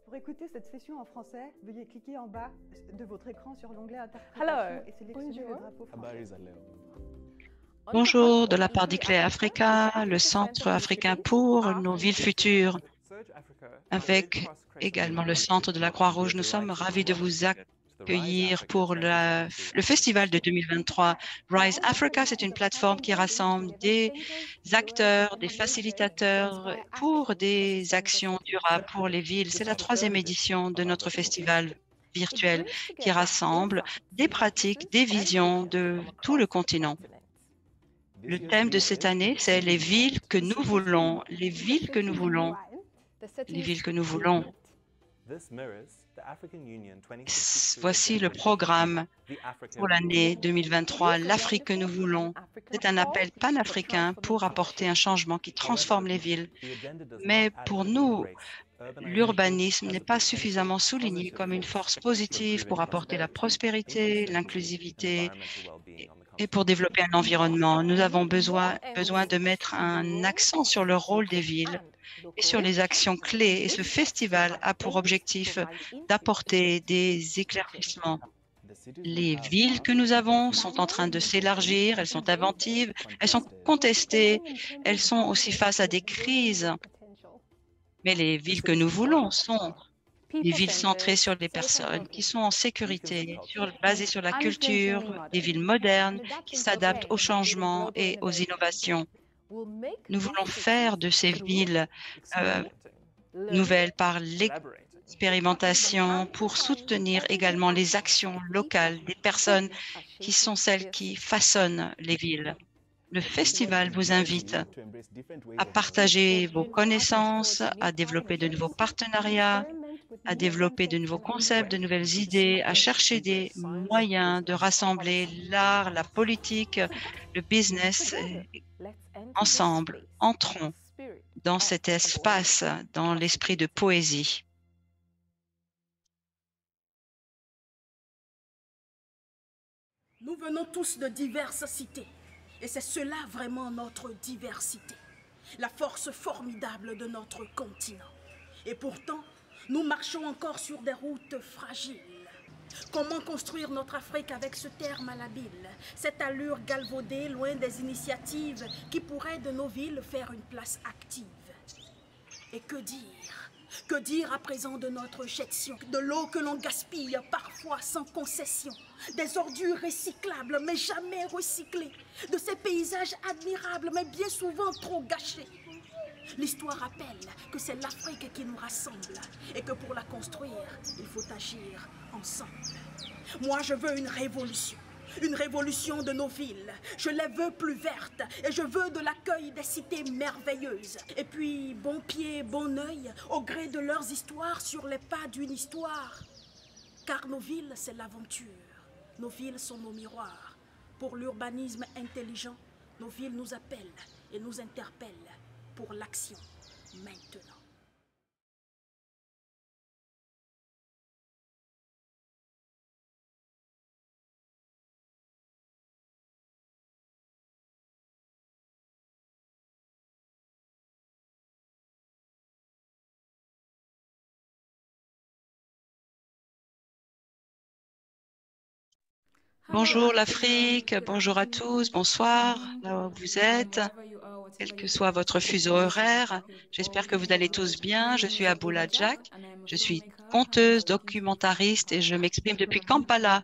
Pour écouter cette session en français, veuillez cliquer en bas de votre écran sur l'onglet Hello. Interprétation et sélectionner le Bonjour. drapeau français. Habari za leo. Bonjour, de la part d'ICLEI Africa, le Centre africain pour nos villes futures, avec également le Centre de la Croix-Rouge. Nous sommes ravis de vous accueillir pour le festival de 2023. Rise Africa, c'est une plateforme qui rassemble des acteurs, des facilitateurs pour des actions durables pour les villes. C'est la 3e édition de notre festival virtuel qui rassemble des pratiques, des visions de tout le continent. Le thème de cette année, c'est les villes que nous voulons, les villes que nous voulons, les villes que nous voulons. Voici le programme pour l'année 2023, l'Afrique que nous voulons. C'est un appel panafricain pour apporter un changement qui transforme les villes. Mais pour nous, l'urbanisme n'est pas suffisamment souligné comme une force positive pour apporter la prospérité, l'inclusivité et pour développer un environnement. Nous avons besoin de mettre un accent sur le rôle des villes et sur les actions clés. Et ce festival a pour objectif d'apporter des éclaircissements. Les villes que nous avons sont en train de s'élargir, elles sont inventives, elles sont contestées, elles sont aussi face à des crises. Mais les villes que nous voulons sont des villes centrées sur les personnes, qui sont en sécurité, basées sur la culture, des villes modernes qui s'adaptent aux changements et aux innovations. Nous voulons faire de ces villes nouvelles par l'expérimentation pour soutenir également les actions locales des personnes qui sont celles qui façonnent les villes. Le festival vous invite à partager vos connaissances, à développer de nouveaux partenariats, à développer de nouveaux concepts, de nouvelles idées, à chercher des moyens de rassembler l'art, la politique, le business. Ensemble, entrons dans cet espace, dans l'esprit de poésie. Nous venons tous de diverses cités. Et c'est cela vraiment notre diversité, la force formidable de notre continent. Et pourtant, nous marchons encore sur des routes fragiles. Comment construire notre Afrique avec ce terme malhabile, cette allure galvaudée loin des initiatives qui pourraient de nos villes faire une place active? Et que dire? Que dire à présent de notre gestion, de l'eau que l'on gaspille parfois sans concession, des ordures recyclables mais jamais recyclées, de ces paysages admirables mais bien souvent trop gâchés? L'histoire rappelle que c'est l'Afrique qui nous rassemble et que pour la construire, il faut agir ensemble. Moi, je veux une révolution de nos villes. Je les veux plus vertes et je veux de l'accueil des cités merveilleuses. Et puis, bon pied, bon œil, au gré de leurs histoires, sur les pas d'une histoire. Car nos villes, c'est l'aventure. Nos villes sont nos miroirs. Pour l'urbanisme intelligent, nos villes nous appellent et nous interpellent pour l'action maintenant. Bonjour l'Afrique, bonjour à tous, bonsoir, là où vous êtes, quel que soit votre fuseau horaire. J'espère que vous allez tous bien. Je suis Aboula Jack, je suis conteuse, documentariste et je m'exprime depuis Kampala.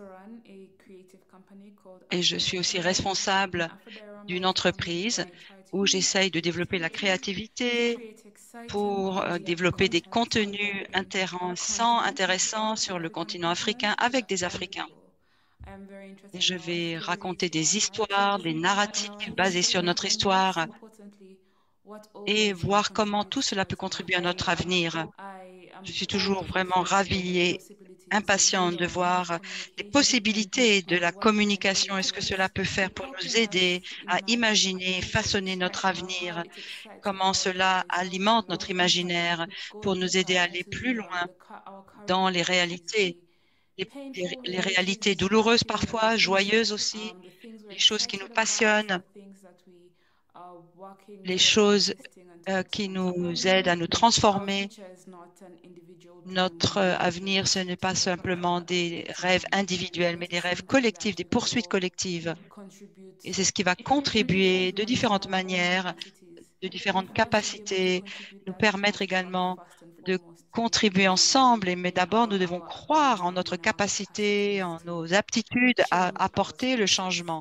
Et je suis aussi responsable d'une entreprise où j'essaye de développer la créativité pour développer des contenus intéressants sur le continent africain avec des Africains. Et je vais raconter des histoires, des narratifs basés sur notre histoire et voir comment tout cela peut contribuer à notre avenir. Je suis toujours vraiment ravie et impatiente de voir les possibilités de la communication et ce que cela peut faire pour nous aider à imaginer, façonner notre avenir, comment cela alimente notre imaginaire pour nous aider à aller plus loin dans les réalités. Les réalités douloureuses parfois, joyeuses aussi, les choses qui nous passionnent les choses qui nous aident à nous transformer. Notre avenir, ce n'est pas simplement des rêves individuels, mais des rêves collectifs, des poursuites collectives. Et c'est ce qui va contribuer de différentes manières, de différentes capacités, nous permettre également de contribuer ensemble. Mais d'abord, nous devons croire en notre capacité, en nos aptitudes à apporter le changement.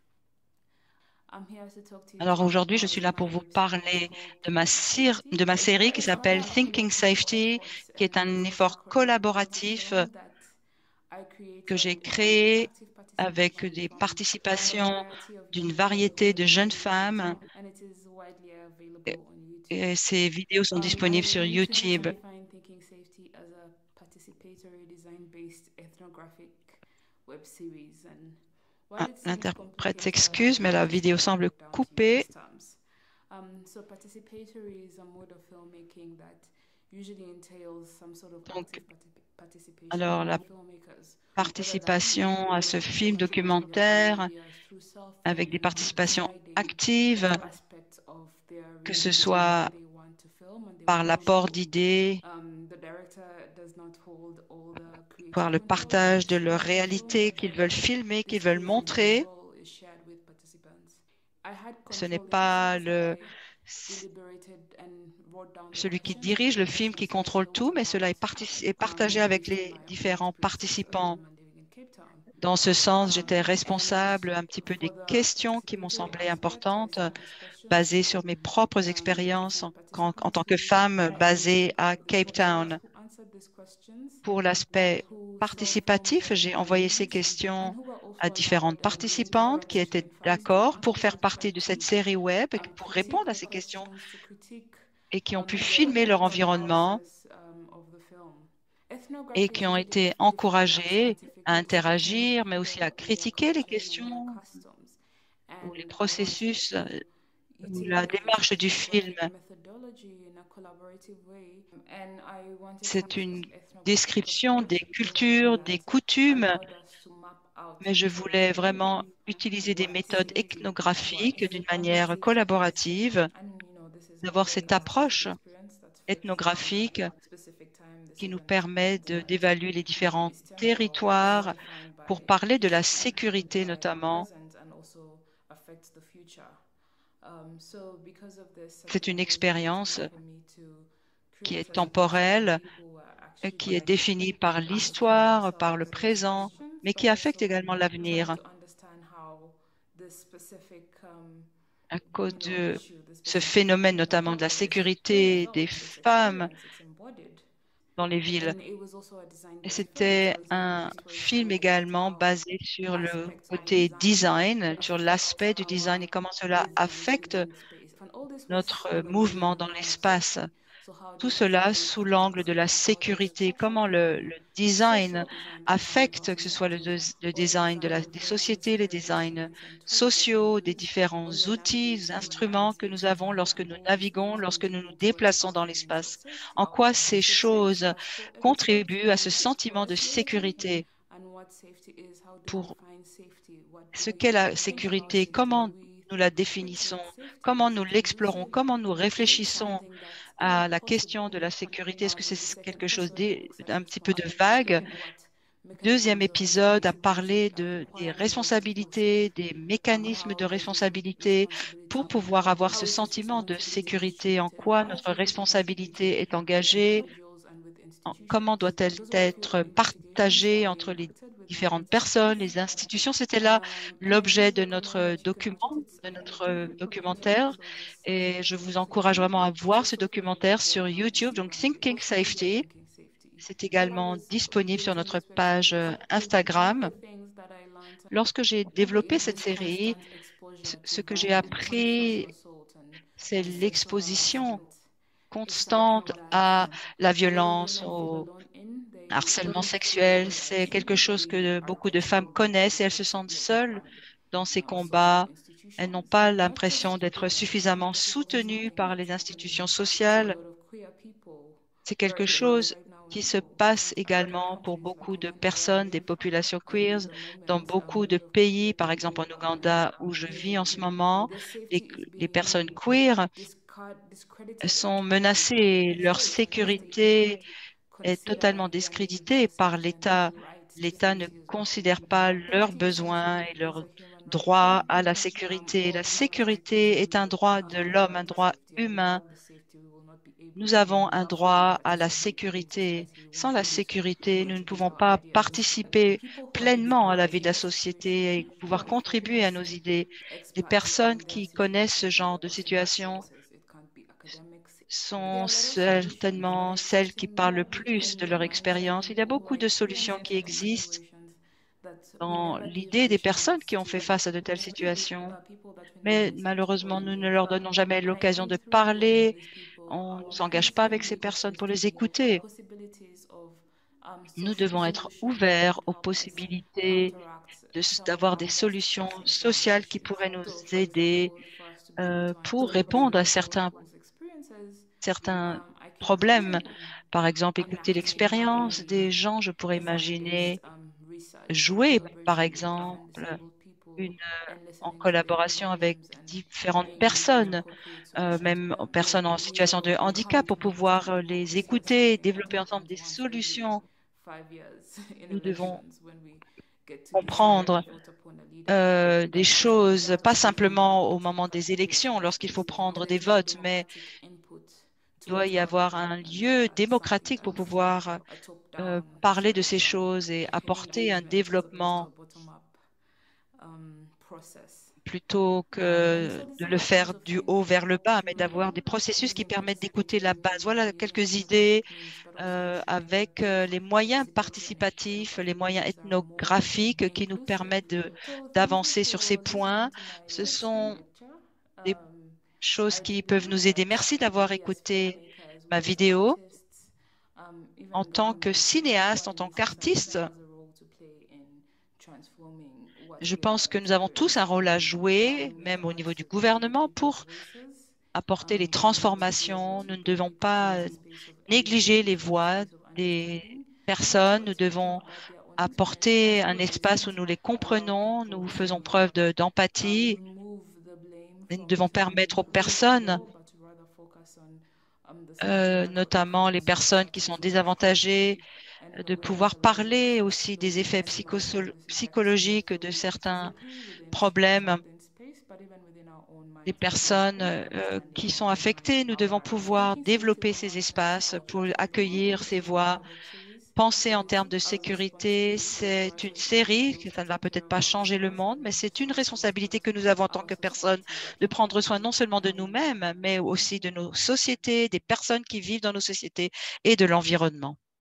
Alors aujourd'hui, je suis là pour vous parler de ma série qui s'appelle Thinking Safety, qui est un effort collaboratif que j'ai créé avec des participations d'une variété de jeunes femmes. Et ces vidéos sont disponibles sur YouTube. Ah, l'interprète s'excuse, mais la vidéo semble coupée. Donc, alors, la participation à ce film documentaire avec des participations actives, que ce soit par l'apport d'idées, par le partage de leur réalité qu'ils veulent filmer, qu'ils veulent montrer. Ce n'est pas celui qui dirige le film qui contrôle tout, mais cela est partagé avec les différents participants. Dans ce sens, j'étais responsable un petit peu des questions qui m'ont semblé importantes, basées sur mes propres expériences en tant que femme basée à Cape Town. Pour l'aspect participatif, j'ai envoyé ces questions à différentes participantes qui étaient d'accord pour faire partie de cette série web, pour répondre à ces questions et qui ont pu filmer leur environnement et qui ont été encouragés à interagir, mais aussi à critiquer les questions ou les processus ou la démarche du film. C'est une description des cultures, des coutumes, mais je voulais vraiment utiliser des méthodes ethnographiques d'une manière collaborative, d'avoir cette approche ethnographique qui nous permet d'évaluer les différents territoires pour parler de la sécurité notamment. C'est une expérience qui est temporelle, qui est définie par l'histoire, par le présent, mais qui affecte également l'avenir. À cause de ce phénomène, notamment de la sécurité des femmes dans les villes. Et c'était un film également basé sur le côté design, sur l'aspect du design et comment cela affecte notre mouvement dans l'espace. Tout cela sous l'angle de la sécurité, comment le design affecte, que ce soit le design des sociétés, les designs sociaux, des différents outils, des instruments que nous avons lorsque nous naviguons, lorsque nous nous déplaçons dans l'espace. En quoi ces choses contribuent à ce sentiment de sécurité? Pour ce qu'est la sécurité, comment nous la définissons, comment nous l'explorons, comment nous réfléchissons à la question de la sécurité. Est-ce que c'est quelque chose d'un petit peu de vague? Deuxième épisode a parlé des responsabilités, des mécanismes de responsabilité pour pouvoir avoir ce sentiment de sécurité, en quoi notre responsabilité est engagée, comment doit-elle être partagée entre les différentes personnes, les institutions. C'était là l'objet de notre documentaire. Et je vous encourage vraiment à voir ce documentaire sur YouTube, donc Thinking Safety. C'est également disponible sur notre page Instagram. Lorsque j'ai développé cette série, ce que j'ai appris, c'est l'exposition constante à la violence, au harcèlement sexuel. C'est quelque chose que beaucoup de femmes connaissent et elles se sentent seules dans ces combats. Elles n'ont pas l'impression d'être suffisamment soutenues par les institutions sociales. C'est quelque chose qui se passe également pour beaucoup de personnes, des populations queers, dans beaucoup de pays, par exemple en Ouganda où je vis en ce moment. Les personnes queer sont menacées, leur sécurité est totalement discréditée par l'État. L'État ne considère pas leurs besoins et leurs droits à la sécurité. La sécurité est un droit de l'homme, un droit humain. Nous avons un droit à la sécurité. Sans la sécurité, nous ne pouvons pas participer pleinement à la vie de la société et pouvoir contribuer à nos idées. Les personnes qui connaissent ce genre de situation sont certainement celles qui parlent le plus de leur expérience. Il y a beaucoup de solutions qui existent dans l'idée des personnes qui ont fait face à de telles situations, mais malheureusement, nous ne leur donnons jamais l'occasion de parler. On ne s'engage pas avec ces personnes pour les écouter. Nous devons être ouverts aux possibilités d'avoir des solutions sociales qui pourraient nous aider pour répondre à certains problèmes. Par exemple, écouter l'expérience des gens. Je pourrais imaginer jouer, par exemple, une, en collaboration avec différentes personnes, même personnes en situation de handicap, pour pouvoir les écouter, développer ensemble des solutions. Nous devons comprendre des choses, pas simplement au moment des élections, lorsqu'il faut prendre des votes, mais il doit y avoir un lieu démocratique pour pouvoir parler de ces choses et apporter un développement plutôt que de le faire du haut vers le bas, mais d'avoir des processus qui permettent d'écouter la base. Voilà quelques idées avec les moyens participatifs, les moyens ethnographiques qui nous permettent d'avancer sur ces points. Ce sont des choses qui peuvent nous aider. Merci d'avoir écouté ma vidéo. En tant que cinéaste, en tant qu'artiste, je pense que nous avons tous un rôle à jouer, même au niveau du gouvernement, pour apporter les transformations. Nous ne devons pas négliger les voix des personnes. Nous devons apporter un espace où nous les comprenons, nous faisons preuve d'empathie et nous devons permettre aux personnes, notamment les personnes qui sont désavantagées, de pouvoir parler aussi des effets psychologiques de certains problèmes. Les personnes qui sont affectées, nous devons pouvoir développer ces espaces pour accueillir ces voix. Penser en termes de sécurité, c'est une série, que ça ne va peut-être pas changer le monde, mais c'est une responsabilité que nous avons en tant que personnes de prendre soin non seulement de nous-mêmes, mais aussi de nos sociétés, des personnes qui vivent dans nos sociétés et de l'environnement.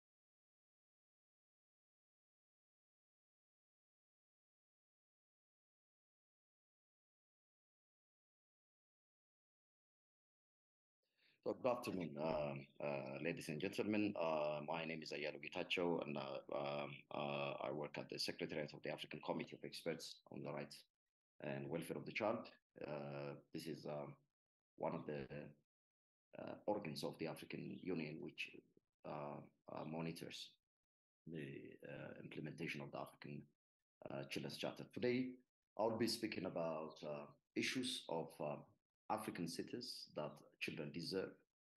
So good afternoon, ladies and gentlemen. My name is Ayalo Gitacho, and I work at the Secretariat of the African Committee of Experts on the Rights and Welfare of the Child. This is one of the organs of the African Union which monitors the implementation of the African Children's Charter. Today, I'll be speaking about issues of African cities that children deserve.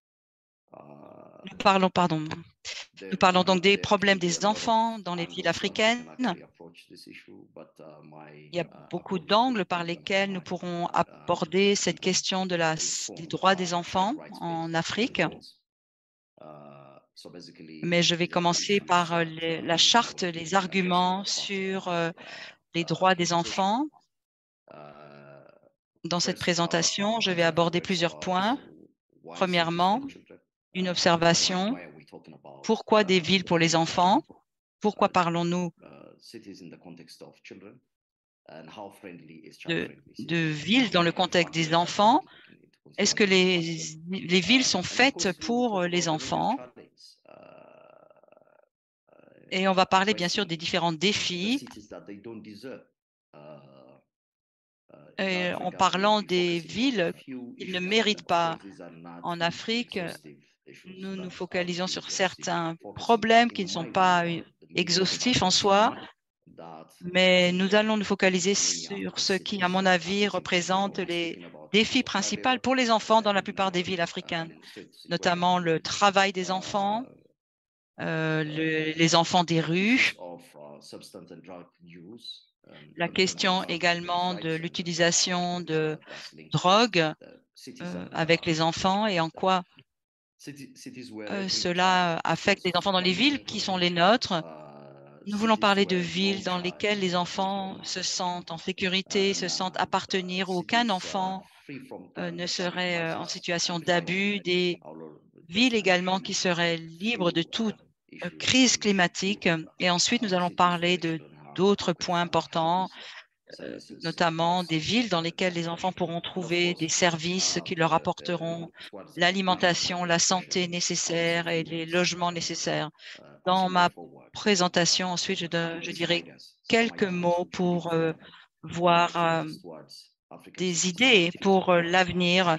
Nous parlons donc des problèmes des enfants dans les villes africaines. Il y a beaucoup d'angles par lesquels nous pourrons aborder cette question des droits des enfants en Afrique. Mais je vais commencer par la charte, les arguments sur les droits des enfants. Dans cette présentation, je vais aborder plusieurs points. Premièrement, une observation. Pourquoi des villes pour les enfants? Pourquoi parlons-nous de villes dans le contexte des enfants? Est-ce que les villes sont faites pour les enfants? Et on va parler bien sûr des différents défis. En parlant des villes qu'ils ne méritent pas. En Afrique, nous nous focalisons sur certains problèmes qui ne sont pas exhaustifs en soi, mais nous allons nous focaliser sur ce qui, à mon avis, représente les défis principaux pour les enfants dans la plupart des villes africaines, notamment le travail des enfants, les enfants des rues, la question également de l'utilisation de drogue avec les enfants et en quoi cela affecte les enfants dans les villes qui sont les nôtres. Nous voulons parler de villes dans lesquelles les enfants se sentent en sécurité, se sentent appartenir, où aucun enfant ne serait en situation d'abus, des villes également qui seraient libres de toute crise climatique. Et ensuite, nous allons parler d'autres points importants, notamment des villes dans lesquelles les enfants pourront trouver des services qui leur apporteront l'alimentation, la santé nécessaire et les logements nécessaires. Dans ma présentation, ensuite, je dirai quelques mots pour voir des idées pour l'avenir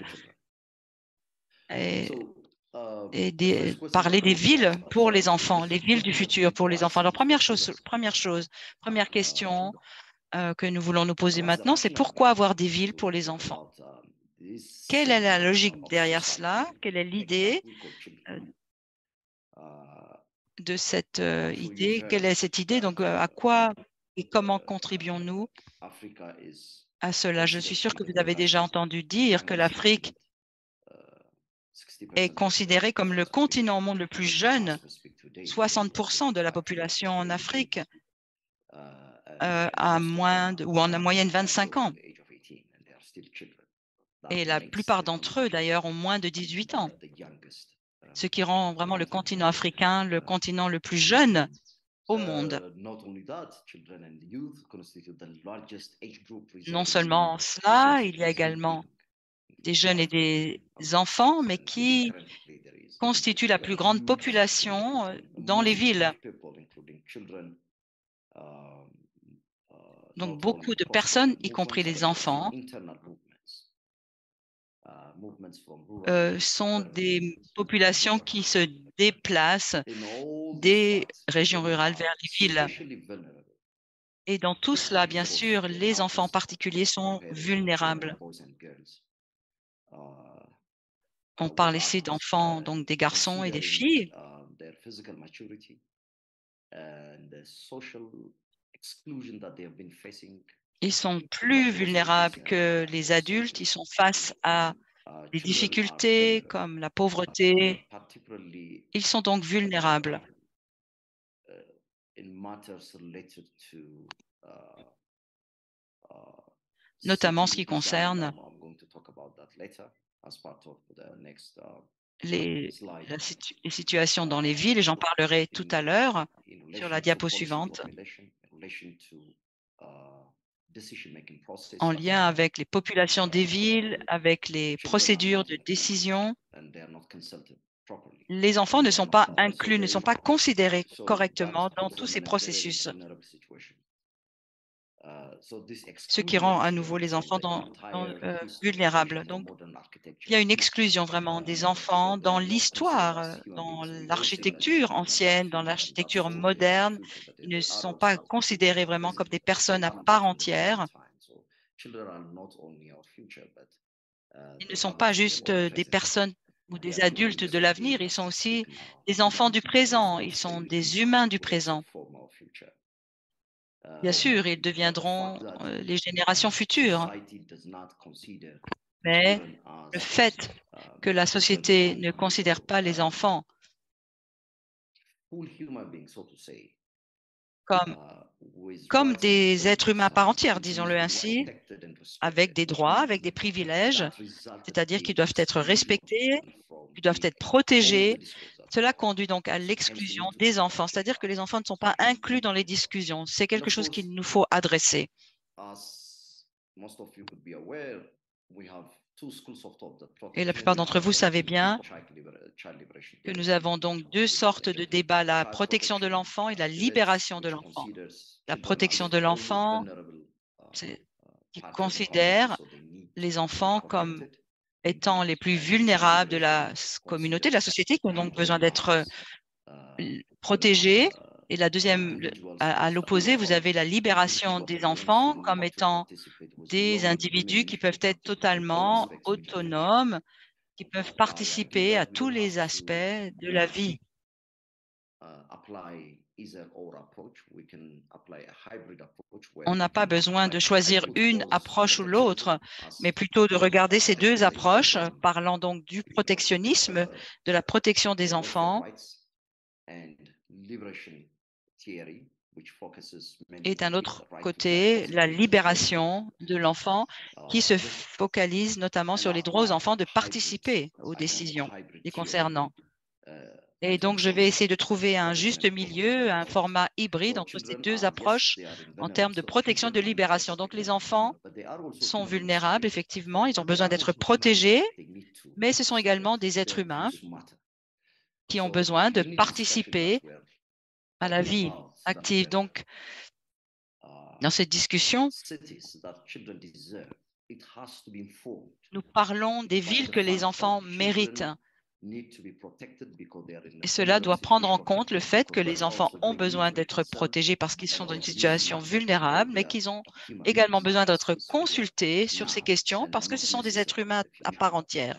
et parler des villes pour les enfants, les villes du futur pour les enfants. Alors, première question que nous voulons nous poser maintenant, c'est pourquoi avoir des villes pour les enfants? Quelle est la logique derrière cela? Quelle est l'idée de cette idée? Quelle est cette idée? Donc, à quoi et comment contribuons-nous à cela? Je suis sûr que vous avez déjà entendu dire que l'Afrique est considérée comme le continent au monde le plus jeune. 60% de la population en Afrique a en moyenne 25 ans. Et la plupart d'entre eux, d'ailleurs, ont moins de 18 ans, ce qui rend vraiment le continent africain le continent le plus jeune au monde. Non seulement cela, il y a également des jeunes et des enfants, mais qui constituent la plus grande population dans les villes. Donc, beaucoup de personnes, y compris les enfants, sont des populations qui se déplacent des régions rurales vers les villes. Et dans tout cela, bien sûr, les enfants particuliers sont vulnérables. On parle ici d'enfants, donc des garçons et des filles. Ils sont plus vulnérables que les adultes. Ils sont face à des difficultés comme la pauvreté. Ils sont donc vulnérables. Notamment en ce qui concerne les situations dans les villes, et j'en parlerai tout à l'heure sur la diapo suivante, en lien avec les populations des villes, avec les procédures de décision. Les enfants ne sont pas inclus, ne sont pas considérés correctement dans tous ces processus, ce qui rend à nouveau les enfants vulnérables. Donc, il y a une exclusion vraiment des enfants dans l'histoire, dans l'architecture ancienne, dans l'architecture moderne. Ils ne sont pas considérés vraiment comme des personnes à part entière. Ils ne sont pas juste des personnes ou des adultes de l'avenir, ils sont aussi des enfants du présent, ils sont des humains du présent. Bien sûr, ils deviendront les générations futures. Mais le fait que la société ne considère pas les enfants comme des êtres humains à part entière, disons-le ainsi, avec des droits, avec des privilèges, c'est-à-dire qu'ils doivent être respectés, ils doivent être protégés. Cela conduit donc à l'exclusion des enfants, c'est-à-dire que les enfants ne sont pas inclus dans les discussions. C'est quelque chose qu'il nous faut adresser. Et la plupart d'entre vous savez bien que nous avons donc deux sortes de débats, la protection de l'enfant et la libération de l'enfant. La protection de l'enfant, qui considère les enfants comme étant les plus vulnérables de la communauté, de la société, qui ont donc besoin d'être protégés. Et la deuxième, à l'opposé, vous avez la libération des enfants comme étant des individus qui peuvent être totalement autonomes, qui peuvent participer à tous les aspects de la vie. On n'a pas besoin de choisir une approche ou l'autre, mais plutôt de regarder ces deux approches, parlant donc du protectionnisme, de la protection des enfants, et d'un autre côté, la libération de l'enfant qui se focalise notamment sur les droits aux enfants de participer aux décisions les concernant. Et donc, je vais essayer de trouver un juste milieu, un format hybride entre ces deux approches en termes de protection et de libération. Donc, les enfants sont vulnérables, effectivement, ils ont besoin d'être protégés, mais ce sont également des êtres humains qui ont besoin de participer à la vie active. Donc, dans cette discussion, nous parlons des villes que les enfants méritent. Et cela doit prendre en compte le fait que les enfants ont besoin d'être protégés parce qu'ils sont dans une situation vulnérable, mais qu'ils ont également besoin d'être consultés sur ces questions parce que ce sont des êtres humains à part entière.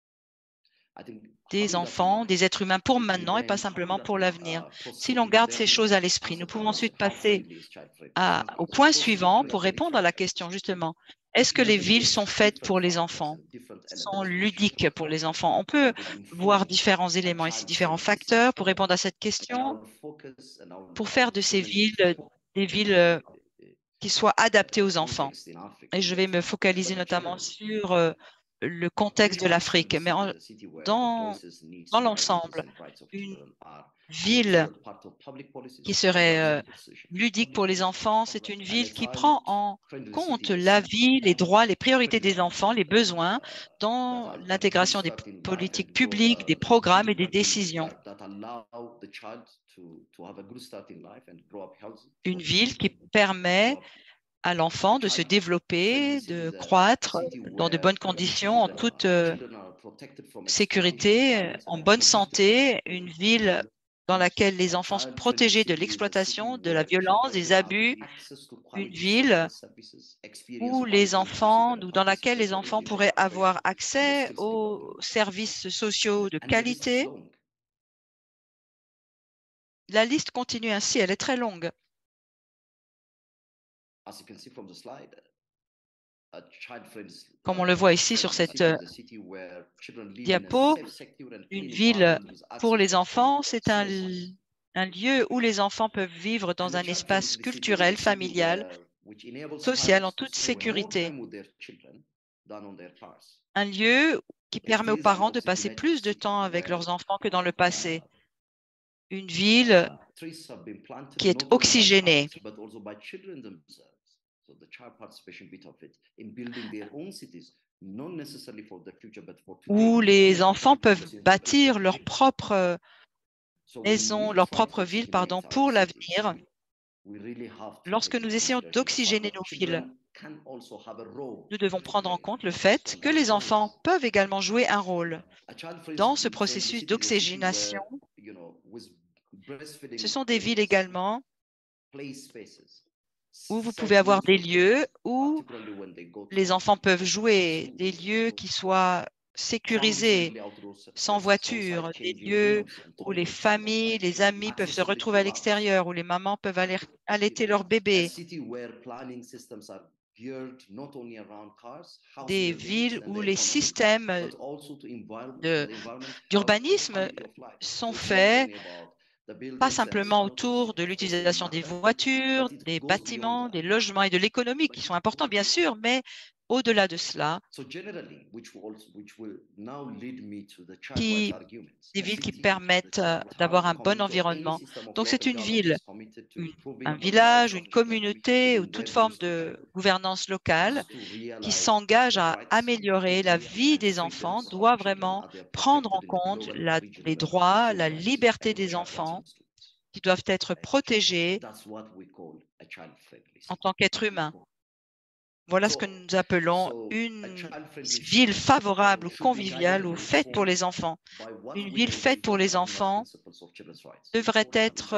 Des enfants, des êtres humains pour maintenant et pas simplement pour l'avenir. Si l'on garde ces choses à l'esprit, nous pouvons ensuite passer au point suivant pour répondre à la question justement. Est-ce que les villes sont faites pour les enfants, sont ludiques pour les enfants? On peut voir différents éléments ici, différents facteurs pour répondre à cette question, pour faire de ces villes des villes qui soient adaptées aux enfants. Et je vais me focaliser notamment sur le contexte de l'Afrique. Mais dans l'ensemble, une ville qui serait ludique pour les enfants, c'est une ville qui prend en compte la vie, les droits, les priorités des enfants, les besoins dans l'intégration des politiques publiques, des programmes et des décisions. Une ville qui permet à l'enfant de se développer, de croître dans de bonnes conditions, en toute sécurité, en bonne santé, une ville dans laquelle les enfants sont protégés de l'exploitation, de la violence, des abus, une ville où les enfants, ou dans laquelle les enfants pourraient avoir accès aux services sociaux de qualité. La liste continue ainsi, elle est très longue. Comme on le voit ici sur cette diapo, une ville pour les enfants, c'est un lieu où les enfants peuvent vivre dans un espace culturel, familial, social, en toute sécurité. Un lieu qui permet aux parents de passer plus de temps avec leurs enfants que dans le passé. Une ville qui est oxygénée. Où les enfants peuvent bâtir leur propre maison, leur propre ville, pour l'avenir. Lorsque nous essayons d'oxygéner nos villes, nous devons prendre en compte le fait que les enfants peuvent également jouer un rôle dans ce processus d'oxygénation. Ce sont des villes également où vous pouvez avoir des lieux où les enfants peuvent jouer, des lieux qui soient sécurisés, sans voiture, des lieux où les familles, les amis peuvent se retrouver à l'extérieur, où les mamans peuvent aller allaiter leur bébé. Des villes où les systèmes d'urbanisme sont faits pas simplement autour de l'utilisation des voitures, des bâtiments, des logements et de l'économie qui sont importants, bien sûr, mais au-delà de cela, des villes qui permettent d'avoir un bon environnement. Donc, c'est une ville, un village, une communauté ou toute forme de gouvernance locale qui s'engage à améliorer la vie des enfants doit vraiment prendre en compte les droits, la liberté des enfants qui doivent être protégés en tant qu'êtres humains. Voilà ce que nous appelons une ville favorable ou conviviale ou faite pour les enfants. Une ville faite pour les enfants devrait être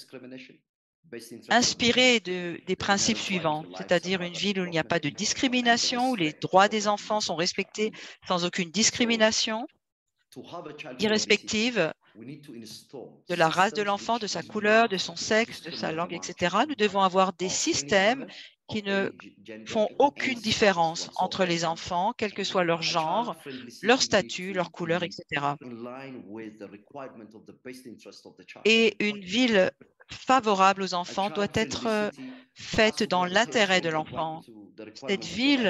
inspirée des principes suivants, c'est-à-dire une ville où il n'y a pas de discrimination, où les droits des enfants sont respectés sans aucune discrimination, irrespective de la race de l'enfant, de sa couleur, de son sexe, de sa langue, etc. Nous devons avoir des systèmes qui ne font aucune différence entre les enfants, quel que soit leur genre, leur statut, leur couleur, etc. Et une ville favorable aux enfants doit être faite dans l'intérêt de l'enfant. Cette ville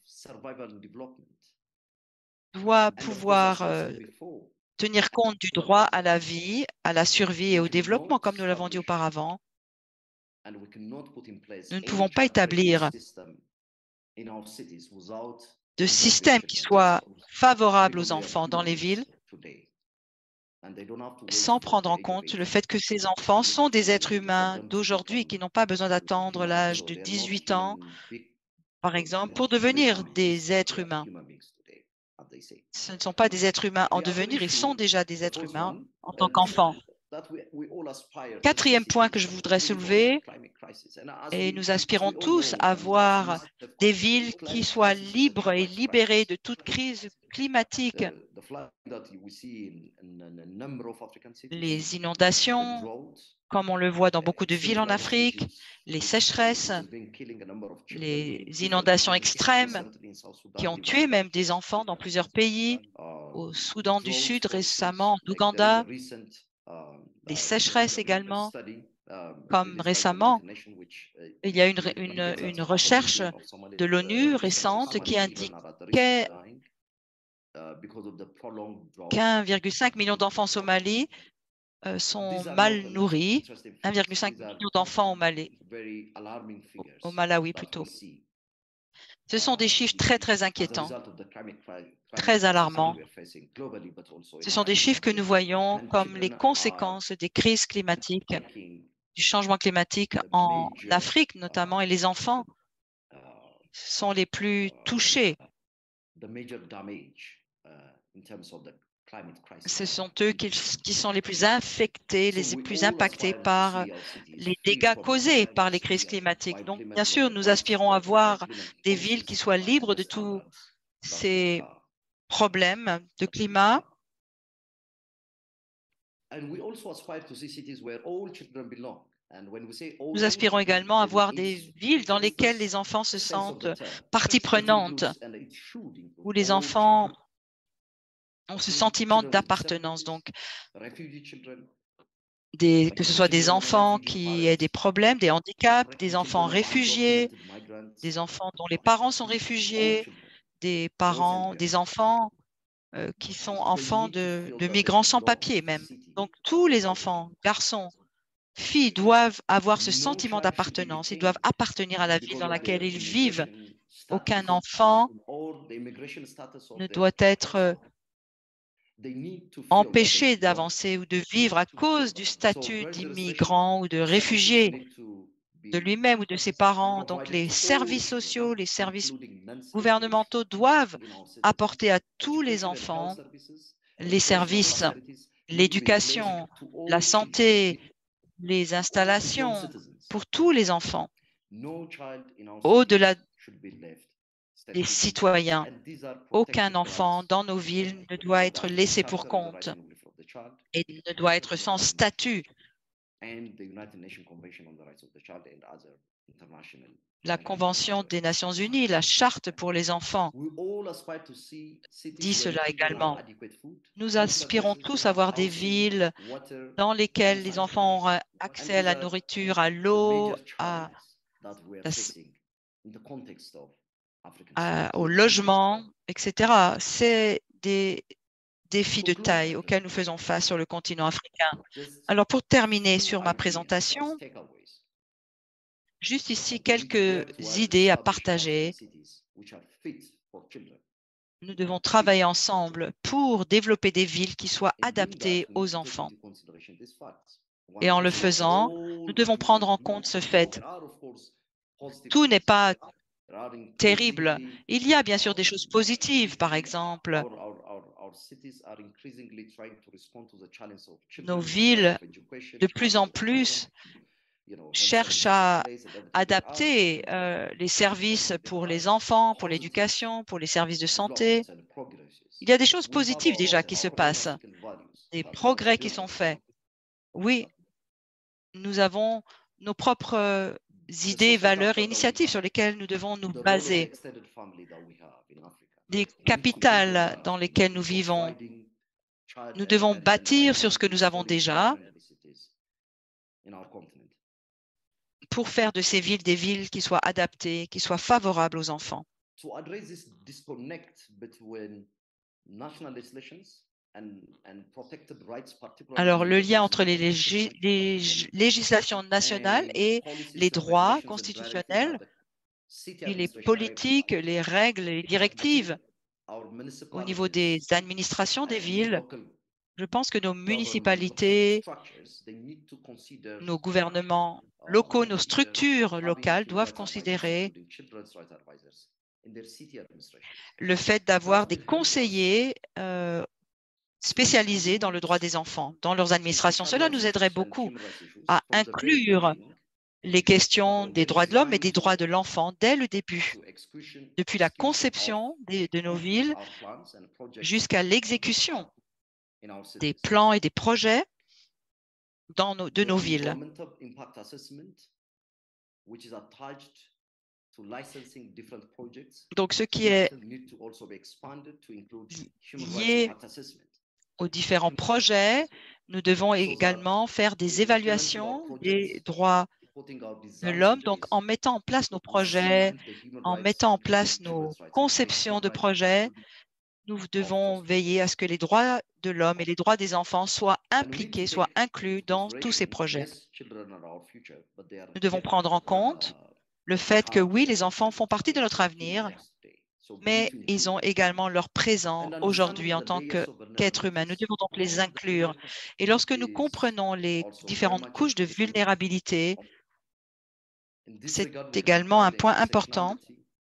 doit pouvoir tenir compte du droit à la vie, à la survie et au développement, comme nous l'avons dit auparavant. Nous ne pouvons pas établir de système qui soit favorable aux enfants dans les villes sans prendre en compte le fait que ces enfants sont des êtres humains d'aujourd'hui qui n'ont pas besoin d'attendre l'âge de 18 ans, par exemple, pour devenir des êtres humains. Ce ne sont pas des êtres humains en devenir, ils sont déjà des êtres humains en tant qu'enfants. Quatrième point que je voudrais soulever, et nous aspirons tous à voir des villes qui soient libres et libérées de toute crise climatique. Les inondations, comme on le voit dans beaucoup de villes en Afrique, les sécheresses, les inondations extrêmes qui ont tué même des enfants dans plusieurs pays, au Soudan du Sud récemment, en Ouganda, les sécheresses également, comme récemment, il y a une recherche de l'ONU récente qui indiquait qu'1,5 million d'enfants somalis sont mal nourris, 1,5 million d'enfants au Malawi plutôt. Ce sont des chiffres très, très inquiétants, très alarmants. Ce sont des chiffres que nous voyons comme les conséquences des crises climatiques, du changement climatique en Afrique notamment, et les enfants sont les plus touchés. Ce sont eux qui sont les plus affectés, les plus impactés par les dégâts causés par les crises climatiques. Donc, bien sûr, nous aspirons à voir des villes qui soient libres de tous ces problèmes de climat. Nous aspirons également à voir des villes dans lesquelles les enfants se sentent partie prenante, où les enfants ont ce sentiment d'appartenance. Donc, que ce soit des enfants qui aient des problèmes, des handicaps, des enfants réfugiés, des enfants dont les parents sont réfugiés, des enfants qui sont enfants de migrants sans papier même. Donc, tous les enfants, garçons, filles, doivent avoir ce sentiment d'appartenance. Ils doivent appartenir à la ville dans laquelle ils vivent. Aucun enfant ne doit être empêché d'avancer ou de vivre à cause du statut d'immigrant ou de réfugié de lui-même ou de ses parents. Donc, les services sociaux, les services gouvernementaux doivent apporter à tous les enfants les services, l'éducation, la santé, les installations pour tous les enfants, au-delà des citoyens. Aucun enfant dans nos villes ne doit être laissé pour compte et ne doit être sans statut. La Convention des Nations Unies, la Charte pour les enfants, dit cela également. Nous aspirons tous à avoir des villes dans lesquelles les enfants auront accès à la nourriture, à l'eau, au logement, etc. C'est des défis de taille auxquels nous faisons face sur le continent africain. Alors, pour terminer sur ma présentation, juste ici, quelques idées à partager. Nous devons travailler ensemble pour développer des villes qui soient adaptées aux enfants. Et en le faisant, nous devons prendre en compte ce fait. Tout n'est pas terrible. Il y a bien sûr des choses positives, par exemple, nos villes de plus en plus cherchent à adapter les services pour les enfants, pour l'éducation, pour les services de santé. Il y a des choses positives déjà qui se passent, des progrès qui sont faits. Oui, nous avons nos propres idées, valeurs et initiatives sur lesquelles nous devons nous baser. Des capitales dans lesquelles nous vivons. Nous devons bâtir sur ce que nous avons déjà pour faire de ces villes des villes qui soient adaptées, qui soient favorables aux enfants. Alors, le lien entre les législations nationales et les droits constitutionnels et les politiques, les règles, les directives au niveau des administrations des villes, je pense que nos municipalités, nos gouvernements locaux, nos structures locales doivent considérer le fait d'avoir des conseillers spécialisés dans le droit des enfants, dans leurs administrations. Cela nous aiderait beaucoup à inclure les questions des droits de l'homme et des droits de l'enfant dès le début, depuis la conception de nos villes jusqu'à l'exécution des plans et des projets de nos villes. Donc, ce qui est lié aux différents projets, nous devons également faire des évaluations des droits de l'homme. Donc, en mettant en place nos projets, en mettant en place nos conceptions de projets, nous devons veiller à ce que les droits de l'homme et les droits des enfants soient impliqués, soient inclus dans tous ces projets. Nous devons prendre en compte le fait que oui, les enfants font partie de notre avenir, mais ils ont également leur présent aujourd'hui en tant qu'êtres humains. Nous devons donc les inclure. Et lorsque nous comprenons les différentes couches de vulnérabilité, c'est également un point important.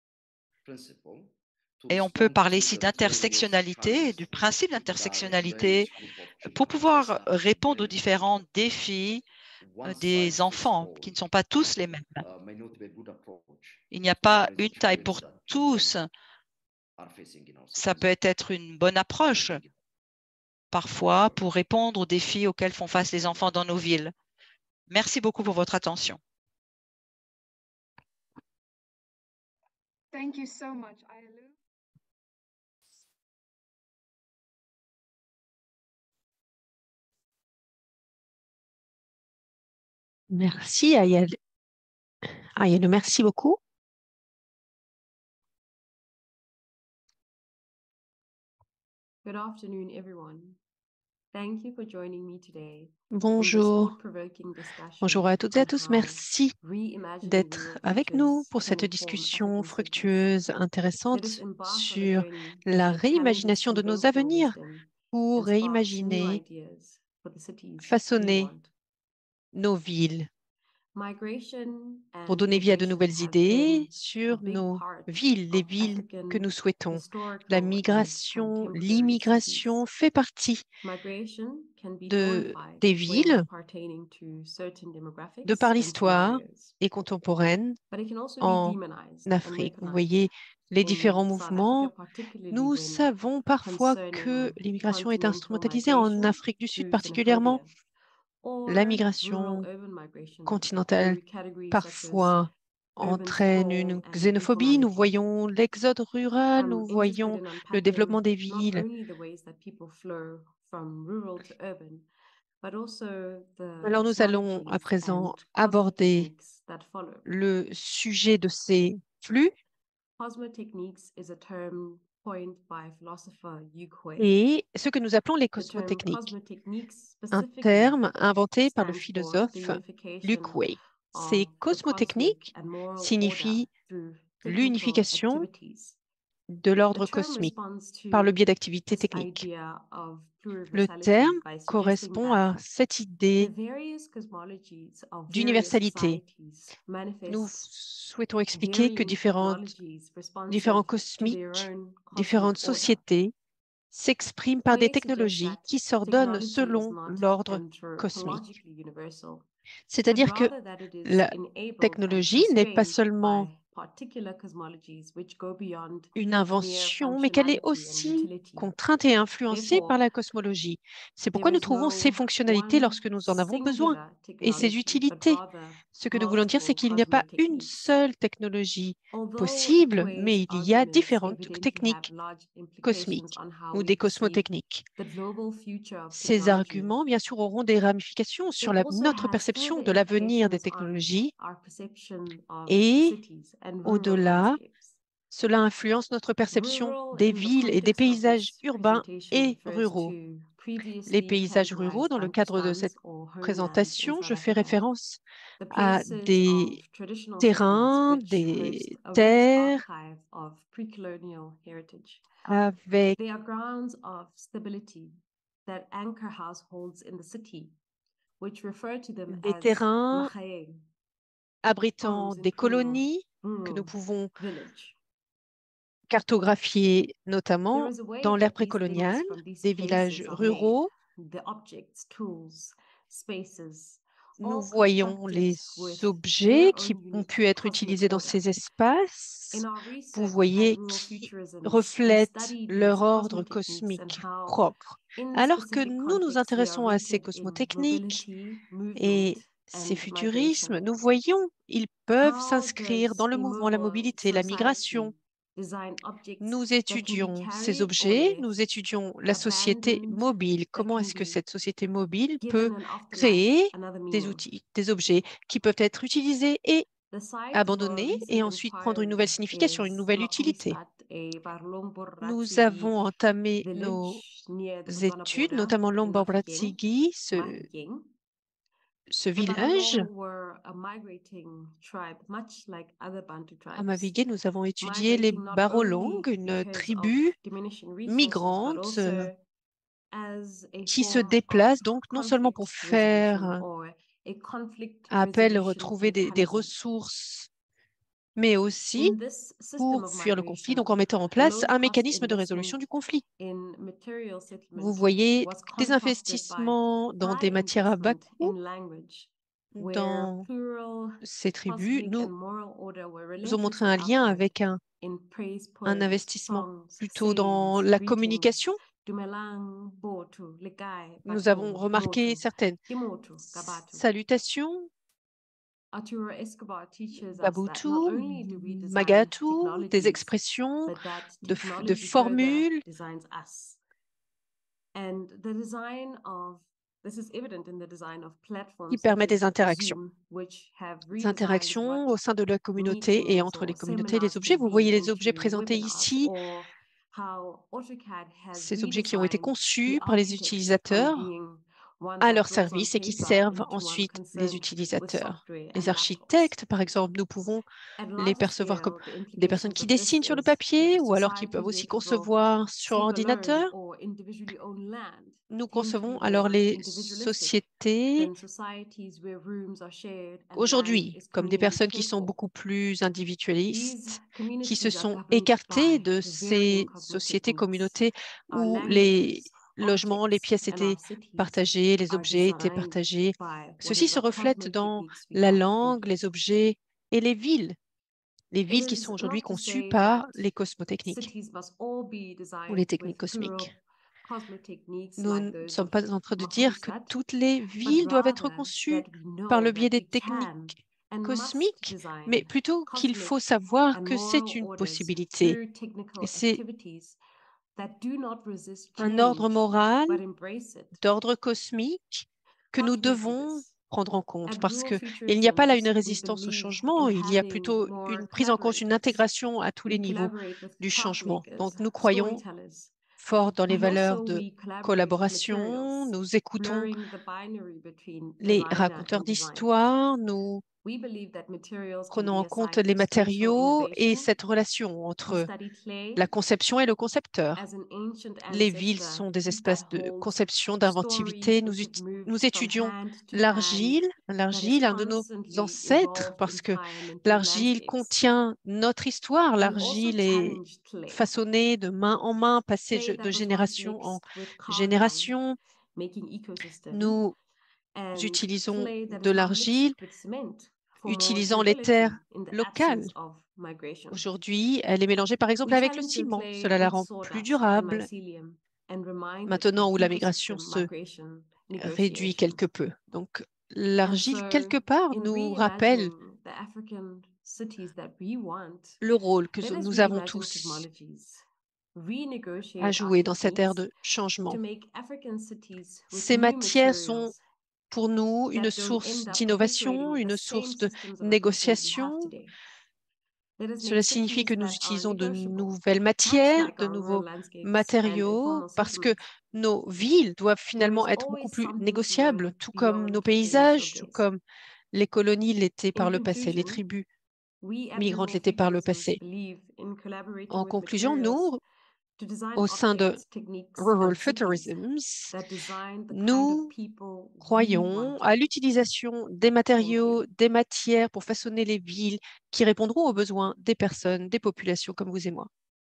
Et on peut parler ici d'intersectionnalité, du principe d'intersectionnalité, pour pouvoir répondre aux différents défis des enfants, qui ne sont pas tous les mêmes. Il n'y a pas une taille pour tous. Ça peut être une bonne approche, parfois, pour répondre aux défis auxquels font face les enfants dans nos villes. Merci beaucoup pour votre attention. Thank you so much, Ayalu. Merci, Ayalu. Merci beaucoup. Good afternoon, everyone. Thank you for joining me today. Bonjour. Bonjour à toutes et à tous. Merci d'être avec nous pour cette discussion fructueuse, intéressante sur la réimagination de nos avenirs pour réimaginer, façonner nos villes, pour donner vie à de nouvelles idées sur nos villes, les villes que nous souhaitons. La migration, l'immigration fait partie des villes de par l'histoire et contemporaine en Afrique. Vous voyez les différents mouvements. Nous savons parfois que l'immigration est instrumentalisée en Afrique du Sud, particulièrement la migration continentale parfois entraîne une xénophobie. Nous voyons l'exode rural, nous voyons le développement des villes. Alors nous allons à présent aborder le sujet de ces flux et ce que nous appelons les cosmotechniques, un terme inventé par le philosophe Luke Way. Ces cosmotechniques signifient l'unification de l'ordre cosmique par le biais d'activités techniques. Le terme correspond à cette idée d'universalité. Nous souhaitons expliquer que différents cosmiques, différentes sociétés s'expriment par des technologies qui s'ordonnent selon l'ordre cosmique. C'est-à-dire que la technologie n'est pas seulement une invention, mais qu'elle est aussi contrainte et influencée par la cosmologie. C'est pourquoi nous trouvons ces fonctionnalités lorsque nous en avons besoin et ces utilités. Ce que nous voulons dire, c'est qu'il n'y a pas une seule technologie possible, mais il y a différentes techniques cosmiques ou des cosmotechniques. Ces arguments, bien sûr, auront des ramifications sur notre perception de l'avenir des technologies et, au-delà, cela influence notre perception des villes et des paysages urbains et ruraux. Les paysages ruraux, dans le cadre de cette présentation, je fais référence à des terrains, des terres avec des terrains abritant des colonies que nous pouvons cartographier notamment dans l'ère précoloniale, des villages ruraux. Nous voyons les objets qui ont pu être utilisés dans ces espaces. Vous voyez qui reflètent leur ordre cosmique propre. Alors que nous nous intéressons à ces cosmotechniques et ces futurismes, nous voyons, ils peuvent s'inscrire dans le mouvement, la mobilité, la migration. Nous étudions ces objets, nous étudions la société mobile. Comment est-ce que cette société mobile peut créer des outils, des objets qui peuvent être utilisés et abandonnés et ensuite prendre une nouvelle signification, une nouvelle utilité. Nous avons entamé nos études, notamment Lomborbratzigi, ce village. À Mavigué, nous avons étudié les Barolong, une tribu migrante qui se déplace donc non seulement pour faire appel à retrouver des ressources, mais aussi pour fuir le conflit, donc en mettant en place un mécanisme de résolution du conflit. Vous voyez des investissements dans des matières à bas coût dans ces tribus. Nous ont montré un lien avec un investissement plutôt dans la communication. Nous avons remarqué certaines salutations, Babutu, Magatu, des expressions, de formules. Qui permet des interactions au sein de la communauté et entre les communautés et les objets. Vous voyez les objets présentés ici, ces objets qui ont été conçus par les utilisateurs à leur service et qui servent ensuite les utilisateurs. Les architectes, par exemple, nous pouvons les percevoir comme des personnes qui dessinent sur le papier ou alors qui peuvent aussi concevoir sur ordinateur. Nous concevons alors les sociétés aujourd'hui comme des personnes qui sont beaucoup plus individualistes, qui se sont écartées de ces sociétés, communautés où les logements, les pièces étaient partagées, les objets étaient partagés. Ceci se reflète dans la langue, les objets et les villes qui sont aujourd'hui conçues par les cosmotechniques ou les techniques cosmiques. Nous ne sommes pas en train de dire que toutes les villes doivent être conçues par le biais des techniques cosmiques, mais plutôt qu'il faut savoir que c'est une possibilité. Et c'est un ordre moral, d'ordre cosmique que nous devons prendre en compte parce qu'il n'y a pas là une résistance au changement, il y a plutôt une prise en compte, une intégration à tous les niveaux du changement. Donc nous croyons fort dans les valeurs de collaboration, nous écoutons les raconteurs d'histoires, nous prenons en compte les matériaux et cette relation entre la conception et le concepteur. Les villes sont des espaces de conception, d'inventivité. Nous étudions l'argile, un de nos ancêtres, parce que l'argile contient notre histoire. L'argile est façonnée de main en main, passée de génération en génération. Nous utilisons de l'argile, utilisant les terres locales. Aujourd'hui, elle est mélangée par exemple avec le ciment. Cela la rend plus durable. Maintenant où la migration se réduit quelque peu. Donc, l'argile, quelque part, nous rappelle le rôle que nous avons tous à jouer dans cette ère de changement. Ces matières sont pour nous une source d'innovation, une source de négociation. Cela signifie que nous utilisons de nouvelles matières, de nouveaux matériaux, parce que nos villes doivent finalement être beaucoup plus négociables, tout comme nos paysages, tout comme les colonies l'étaient par le passé, les tribus migrantes l'étaient par le passé. En conclusion, nous, au sein de Rural Futurisms, nous croyons à l'utilisation des matériaux, des matières pour façonner les villes qui répondront aux besoins des personnes, des populations comme vous et moi.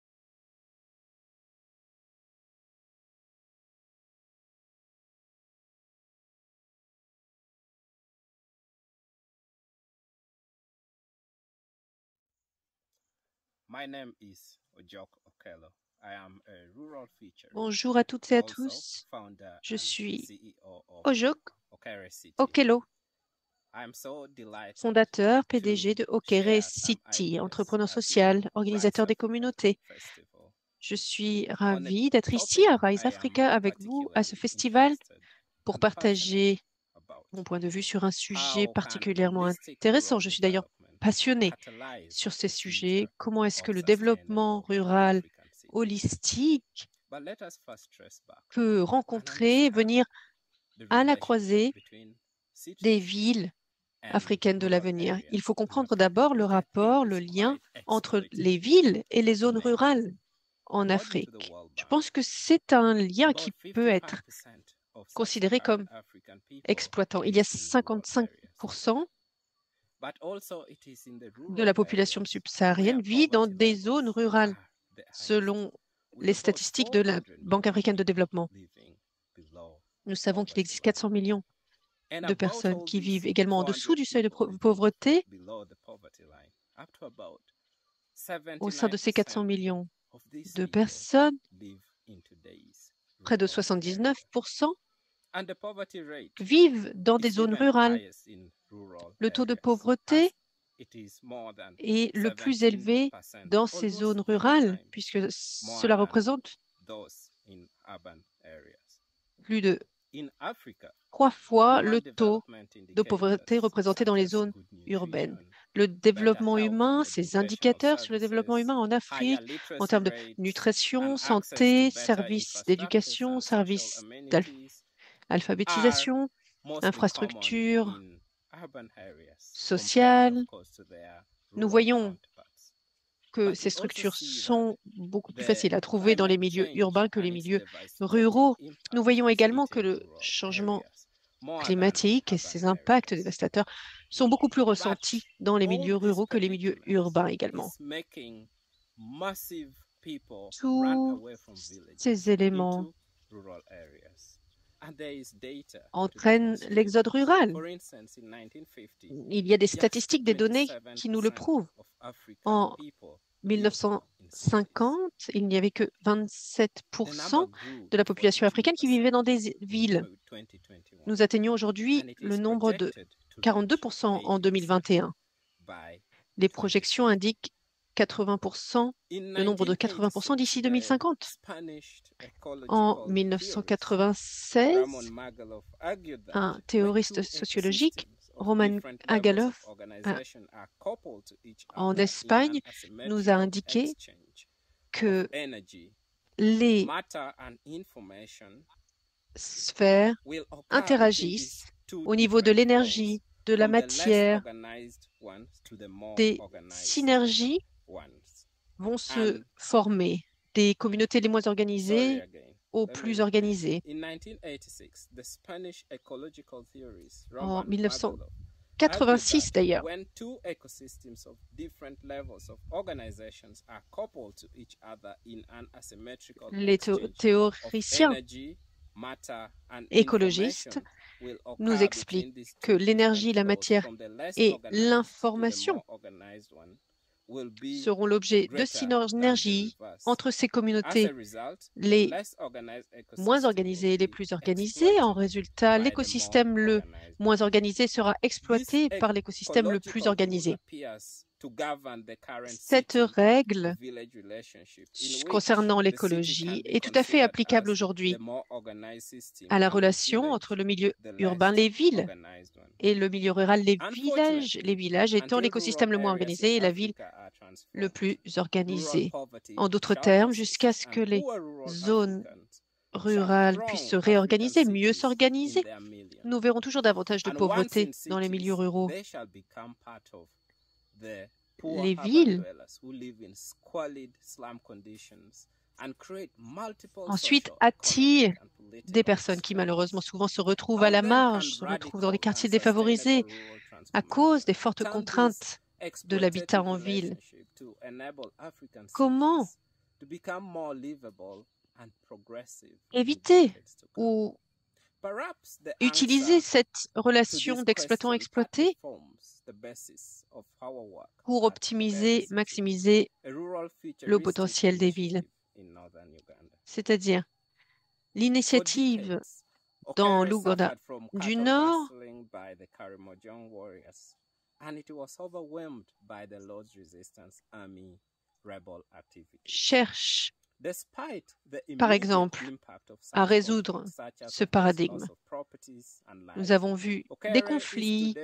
Bonjour à toutes et à tous. Je suis Ojok Okello, fondateur, PDG de Okere City, entrepreneur social, organisateur des communautés. Je suis ravie d'être ici à Rise Africa avec vous à ce festival pour partager mon point de vue sur un sujet particulièrement intéressant. Je suis d'ailleurs passionnée sur ces sujets. Comment est-ce que le développement rural holistique peut rencontrer, venir à la croisée des villes africaines de l'avenir? Il faut comprendre d'abord le rapport, le lien entre les villes et les zones rurales en Afrique. Je pense que c'est un lien qui peut être considéré comme exploitant. Il y a 55% de la population subsaharienne vit dans des zones rurales, selon les statistiques de la Banque africaine de développement. Nous savons qu'il existe 400 millions de personnes qui vivent également en dessous du seuil de pauvreté. Au sein de ces 400 millions de personnes, près de 79% vivent dans des zones rurales. Le taux de pauvreté est le plus élevé dans ces zones rurales, puisque cela représente plus de 3 fois le taux de pauvreté représenté dans les zones urbaines. Le développement humain, ces indicateurs sur le développement humain en Afrique, en termes de nutrition, santé, services d'éducation, services d'alphabétisation, infrastructures sociales, nous voyons que ces structures sont beaucoup plus faciles à trouver dans les milieux urbains que les milieux ruraux. Nous voyons également que le changement climatique et ses impacts dévastateurs sont beaucoup plus ressentis dans les milieux ruraux que les milieux urbains également. Tous ces éléments entraînent l'exode rural. Il y a des statistiques, des données qui nous le prouvent. En 1950, il n'y avait que 27% de la population africaine qui vivait dans des villes. Nous atteignons aujourd'hui le nombre de 42% en 2021. Les projections indiquent 80%, le nombre de 80% d'ici 2050. En 1996, un théoriste sociologique, Roman Agalov, en Espagne, nous a indiqué que les sphères interagissent au niveau de l'énergie, de la matière, des synergies vont se former, des communautés les moins organisées aux plus organisées. En 1986 d'ailleurs, les théoriciens écologistes nous expliquent que l'énergie, la matière et l'information seront l'objet de synergies entre ces communautés, les moins organisées et les plus organisées. En résultat, l'écosystème le moins organisé sera exploité par l'écosystème le plus organisé. Cette règle concernant l'écologie est tout à fait applicable aujourd'hui à la relation entre le milieu urbain, les villes, et le milieu rural, les villages étant l'écosystème le moins organisé et la ville le plus organisée. En d'autres termes, jusqu'à ce que les zones rurales puissent se réorganiser, mieux s'organiser, nous verrons toujours davantage de pauvreté dans les milieux ruraux. Les villes ensuite attirent des personnes qui malheureusement souvent se retrouvent à la marge, se retrouvent dans les quartiers défavorisés à cause des fortes contraintes de l'habitat en ville. Comment éviter ou utiliser cette relation d'exploitant-exploité pour optimiser, maximiser le potentiel des villes? C'est-à-dire, l'initiative dans l'Ouganda du Nord cherche, par exemple, à résoudre ce paradigme. Nous avons vu des conflits,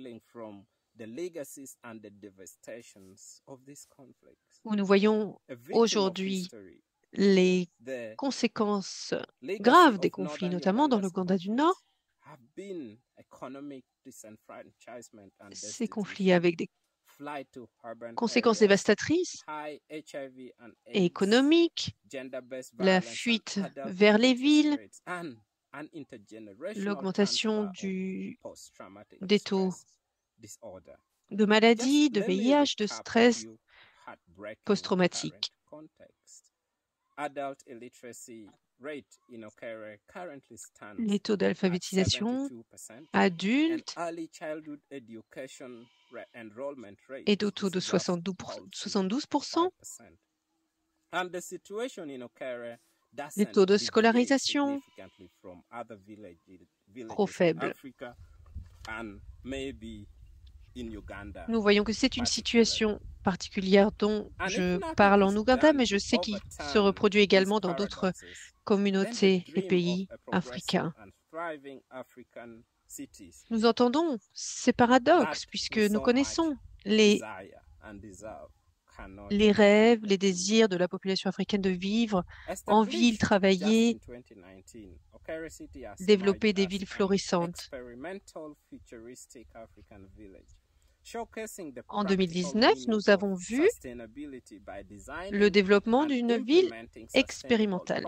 où nous voyons aujourd'hui les conséquences graves des conflits, notamment dans l'Ouganda du Nord. Ces conflits avec des conséquences dévastatrices et économiques, la fuite vers les villes, l'augmentation des taux de maladies, de VIH, de stress post-traumatique. Les taux d'alphabétisation adultes est au taux de 72%. Les taux de scolarisation trop faibles. Nous voyons que c'est une situation particulière dont je parle en Ouganda, mais je sais qu'il se reproduit également dans d'autres communautés et pays africains. Nous entendons ces paradoxes puisque nous connaissons les rêves, les désirs de la population africaine de vivre en ville, travailler, développer des villes florissantes. En 2019, nous avons vu le développement d'une ville expérimentale.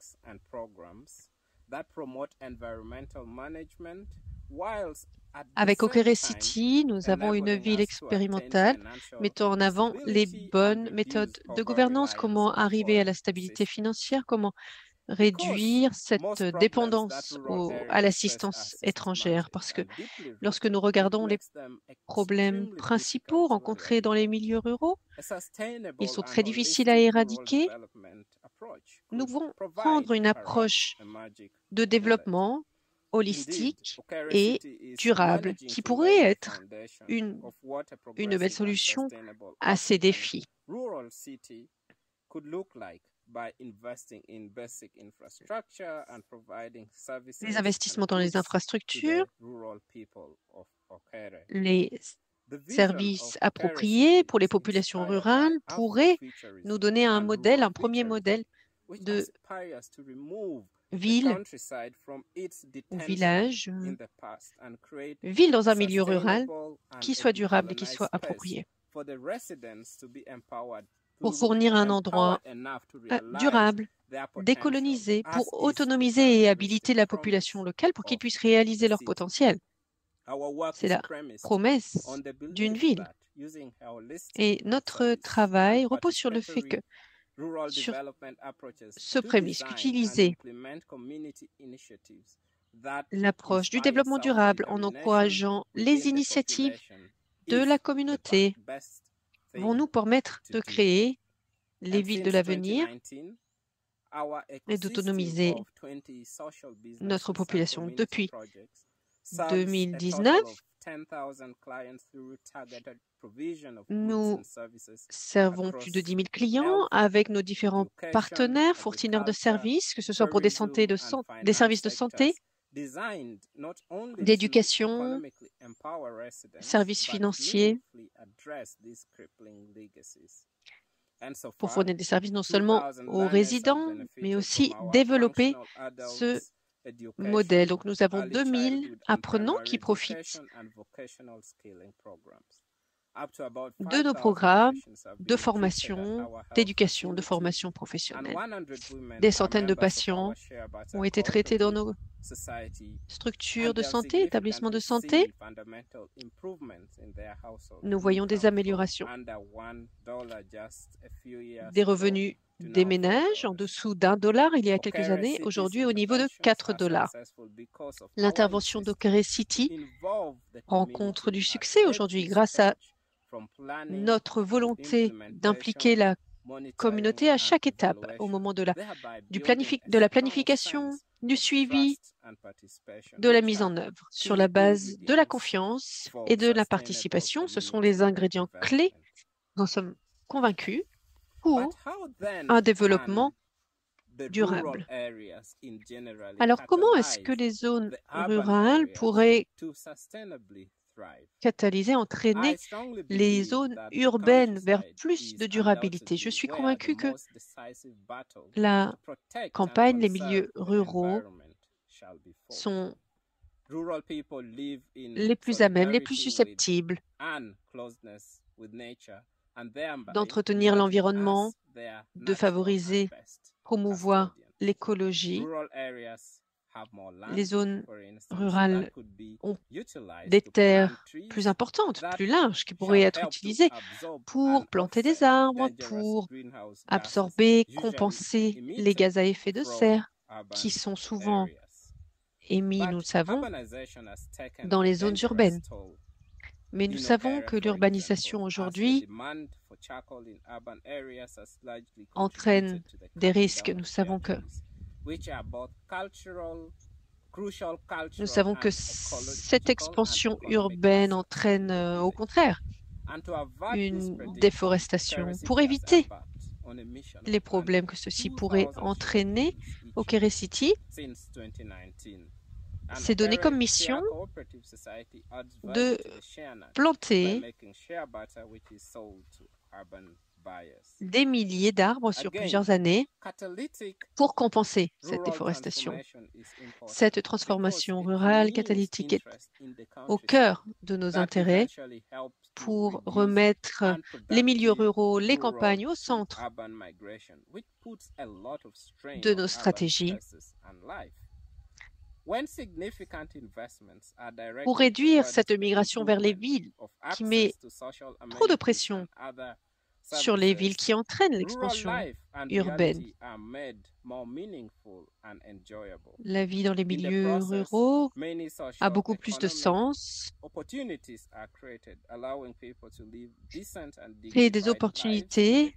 Avec Okere City, nous avons une ville expérimentale mettant en avant les bonnes méthodes de gouvernance, comment arriver à la stabilité financière, comment réduire cette dépendance à l'assistance étrangère. Parce que lorsque nous regardons les problèmes principaux rencontrés dans les milieux ruraux, ils sont très difficiles à éradiquer. Nous devons prendre une approche de développement holistique et durable qui pourrait être une belle solution à ces défis. Les investissements dans les infrastructures, les services appropriés pour les populations rurales pourraient nous donner un modèle, un premier modèle de ville ou village, ville dans un milieu rural qui soit durable et qui soit approprié. Pour fournir un endroit durable, décolonisé, pour autonomiser et habiliter la population locale pour qu'ils puissent réaliser leur potentiel. C'est la promesse d'une ville. Et notre travail repose sur le fait que, sur ce prémisse, qu'utiliser l'approche du développement durable en encourageant les initiatives de la communauté vont nous permettre de créer les villes de l'avenir et d'autonomiser notre population. Depuis 2019, nous servons plus de 10 000 clients avec nos différents partenaires, fournisseurs de services, que ce soit pour des services de santé, d'éducation, services financiers, pour fournir des services non seulement aux résidents, mais aussi développer ce modèle. Donc, nous avons 2000 apprenants qui profitent de nos programmes de formation, d'éducation, de formation professionnelle. Des centaines de patients ont été traités dans nos structures de santé, établissements de santé. Nous voyons des améliorations. Des revenus des ménages en dessous d'1 $ il y a quelques années, aujourd'hui au niveau de 4 $. L'intervention d'Okeracity rencontre du succès aujourd'hui grâce à notre volonté d'impliquer la communauté à chaque étape, au moment de la planification, du suivi, de la mise en œuvre, sur la base de la confiance et de la participation. Ce sont les ingrédients clés, nous en sommes convaincus, pour un développement durable. Alors, comment est-ce que les zones rurales pourraient catalyser, entraîner les zones urbaines vers plus de durabilité? Je suis convaincue que la campagne, les milieux ruraux sont les plus à même, les plus susceptibles d'entretenir l'environnement, de favoriser, promouvoir l'écologie. Les zones rurales ont des terres plus importantes, plus larges, qui pourraient être utilisées pour planter des arbres, pour absorber, compenser les gaz à effet de serre qui sont souvent émis, nous le savons, dans les zones urbaines. Mais nous savons que l'urbanisation aujourd'hui entraîne des risques. Nous savons que cette expansion urbaine entraîne au contraire une déforestation. Pour éviter les problèmes que ceci pourrait entraîner, Okeracity s'est donné comme mission de planter des milliers d'arbres sur plusieurs années pour compenser cette déforestation. Cette transformation rurale catalytique est au cœur de nos intérêts pour remettre les milieux ruraux, les campagnes au centre de nos stratégies. Pour réduire cette migration vers les villes qui met trop de pression sur les villes, qui entraîne l'expansion urbaine. La vie dans les milieux ruraux a beaucoup plus de sens. Créer des opportunités.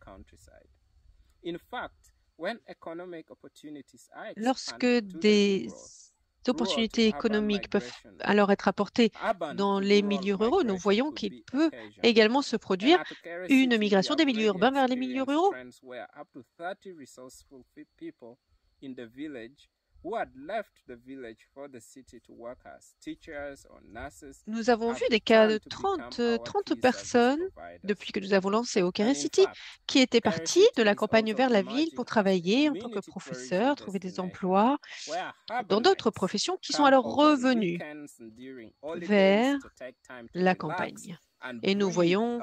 Lorsque des opportunités économiques peuvent alors être apportées dans les milieux ruraux, nous voyons qu'il peut également se produire une migration des milieux urbains vers les milieux ruraux. Nous avons vu des cas de 30 personnes, depuis que nous avons lancé Okere City, qui étaient parties de la campagne vers la ville pour travailler en tant que professeurs, trouver des emplois dans d'autres professions qui sont alors revenus vers la campagne. Et nous voyons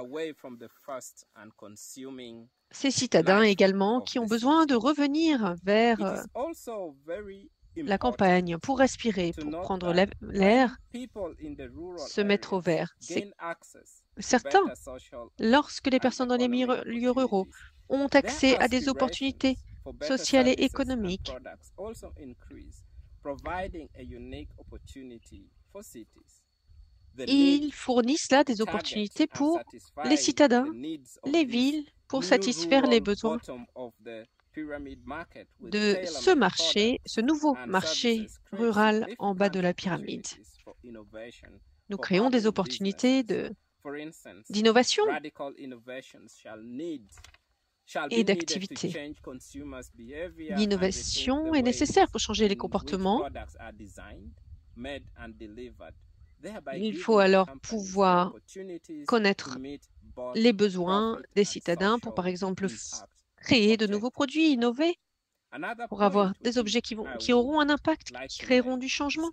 ces citadins également qui ont besoin de revenir vers la campagne pour respirer, pour prendre l'air, se mettre au vert. C'est certain, lorsque les personnes dans les milieux ruraux ont accès à des opportunités sociales et économiques, ils fournissent là des opportunités pour les citadins, les villes, pour satisfaire les besoins de ce marché, ce nouveau marché rural en bas de la pyramide. Nous créons des opportunités d'innovation et d'activité. L'innovation est nécessaire pour changer les comportements. Il faut alors pouvoir connaître les besoins des citadins pour, par exemple, créer de nouveaux produits, innover, pour avoir des objets qui auront un impact, qui créeront du changement.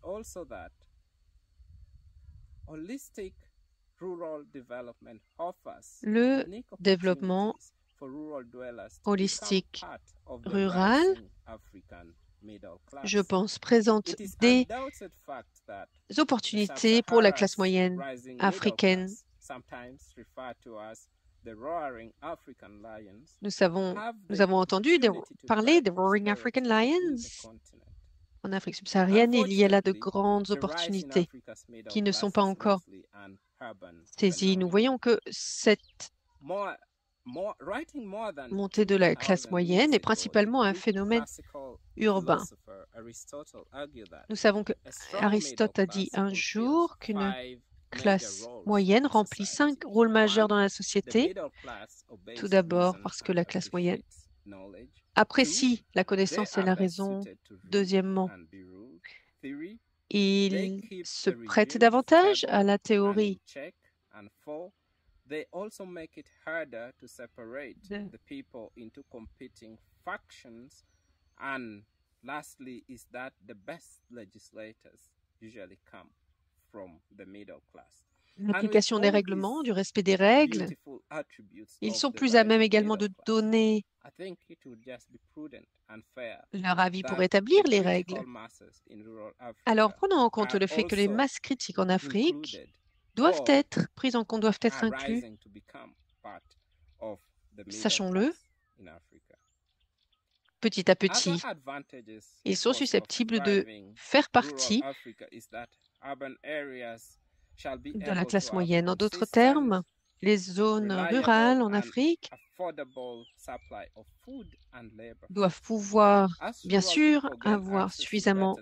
Le développement holistique rural, je pense, présente des opportunités pour la classe moyenne africaine. Nous avons entendu parler des Roaring African Lions. En Afrique subsaharienne, il y a là de grandes opportunités qui ne sont pas encore saisies. Nous voyons que cette montée de la classe moyenne est principalement un phénomène urbain. Nous savons que Aristote a dit un jour qu'une classe moyenne remplit 5 rôles majeurs dans la société. Tout d'abord, parce que la classe moyenne apprécie la connaissance et la raison. Deuxièmement, il se prête davantage à la théorie. L'application des règlements, du respect des règles, ils sont plus à même également de donner leur avis pour établir les règles. Alors, prenons en compte le fait que les masses critiques en Afrique doivent être prises en compte, doivent être incluses. Sachons-le, petit à petit, ils sont susceptibles de faire partie de la classe moyenne. En d'autres termes, les zones rurales en Afrique doivent pouvoir, bien sûr, avoir suffisamment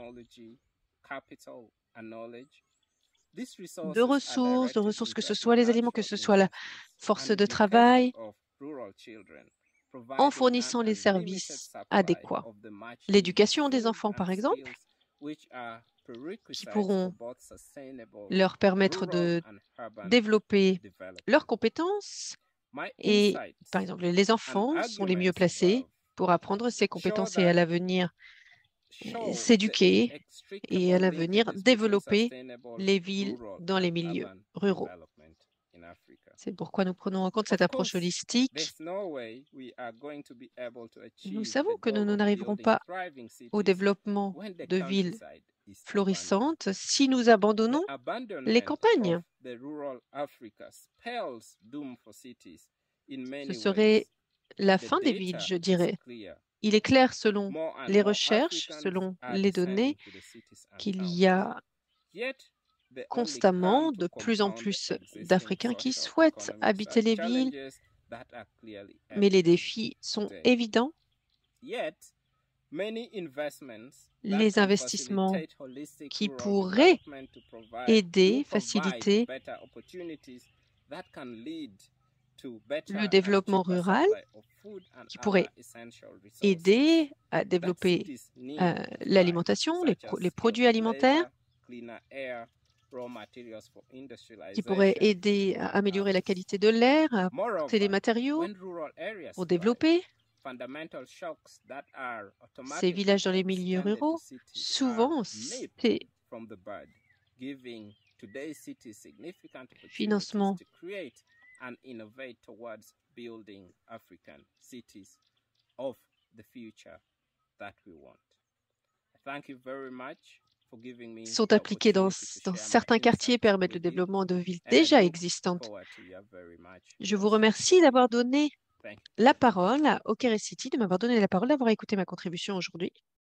de ressources, que ce soit les aliments, que ce soit la force de travail, en fournissant les services adéquats. L'éducation des enfants, par exemple, qui pourront leur permettre de développer leurs compétences. Et, par exemple, les enfants sont les mieux placés pour apprendre ces compétences et à l'avenir s'éduquer et à l'avenir développer les villes dans les milieux ruraux. C'est pourquoi nous prenons en compte cette approche holistique. Nous savons que nous n'arriverons pas au développement de villes florissantes si nous abandonnons les campagnes. Ce serait la fin des villes, je dirais. Il est clair, selon les recherches, selon les données, qu'il y a constamment de plus en plus d'Africains qui souhaitent habiter les villes, mais les défis sont évidents. Les investissements qui pourraient aider, faciliter le développement rural qui pourrait aider à développer l'alimentation, les produits alimentaires, qui pourrait aider à améliorer la qualité de l'air, à apporter des matériaux pour développer ces villages dans les milieux ruraux. Souvent, c'est financement sont appliqués dans certains quartiers, permettent le développement de villes déjà existantes. Je vous remercie d'avoir donné la parole à Okere City, de m'avoir donné la parole, d'avoir écouté ma contribution aujourd'hui.